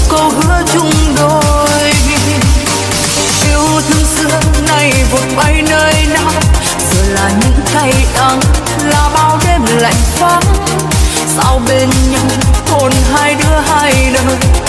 câu hứa chung đôi. Yêu thương xưa nay vụt bay nơi nào, giờ là những cay đắng, là bao đêm lạnh vắng. Sao bên nhau hồn hai đứa hai đời,